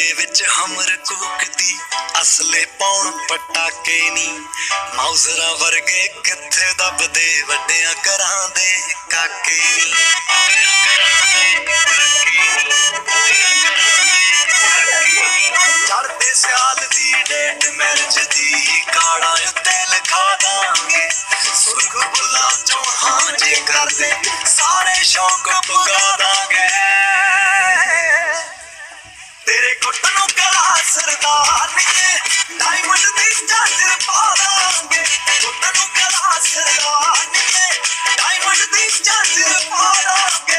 ਦੇ ਵਿੱਚ ਹਮਰ ਕੋਕਦੀ ਅਸਲੇ ਪਾਉਣ ਪਟਾਕੇ ਨੀ ਮਾਊਜ਼ਰਾਂ ਵਰਗੇ ਕਿੱਥੇ ਦੱਬਦੇ ਵੱਡਿਆਂ ਘਰਾਂ ਦੇ ਕਾਕੇ ਨੀ ਚੜ੍ਹਦੇ ਸਿਆਲ ਦੀ ਡੇਟ ਮੈਰਿਜ ਦੀ ਕਾਰਡਾਂ ਉੱਤੇ ਲਿਖਾ ਦਾਂਗੇ ਸੁਰਖ ਬੁੱਲਾਂ ਚੋਂ ਹਾਂ ਜੇ ਕਰਦੇ ਸਾਰੇ ਸ਼ੌਕ ਪੁਗਾ ਦਾਂਗੇ ਤੇਰੇ ਗੁੱਟ ਨੂੰ ਗਲਾ ਸਰਦਾਰਨੀਏ ਡਾਇਮੰਡ ਦੀ ਝਾਂਜਰ ਪਾ ਦਾਂਗੇ ਗੁੱਟ ਨੂੰ ਗਲਾ ਸਰਦਾਰਨੀਏ ਡਾਇਮੰਡ ਦੀ ਝਾਂਜਰ ਪਾ ਦਾਂਗੇ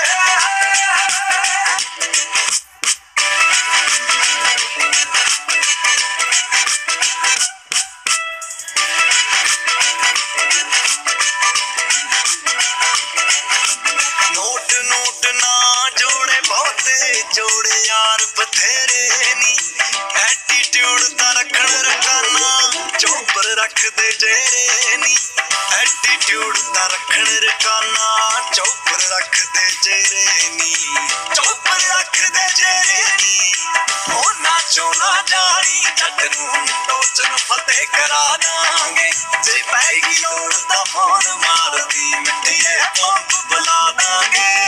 ਨੋਟ ਨੋਟ ਨਾ ਜੋੜੇ ਬਹੁਤੇ ਜੋੜੇ ਯਾਰ ਬਥੇਰੇ ਨੀ ਐਟੀਟਿਊਡ ਤਾਂ ਰੱਖਣ ਰਕਾਨਾ ਚੋਪਰ ਰੱਖਦੇ ਜਿਹੜੇ ਨੀ ਐਟੀਟਿਊਡ ਤਾਂ ਰੱਖਣ ਰਕਾਨਾ ਚੋਪਰ ਰੱਖਦੇ ਜਿਹੜੇ ਨੀ ਚੋਪਰ ਰੱਖਦੇ ਜਿਹੜੇ ਨੀ ਉਹਨਾਂ ਚੋਂ ਨਾ ਜਾਣੀ ਜੱਟ ਨੂੰ ਟੋਚ ਨੂੰ ਫਤਿਹ ਕਰਾ ਦਾਂਗੇ ਜੇ ਪੈਗੀ ਲੋੜ ਤਾਂ ਫੋਨ ਮਾਰਦੀ ਮਿੱਟੀਏ ਪੰਪ ਬੁਲਾ ਦਾਂਗੇ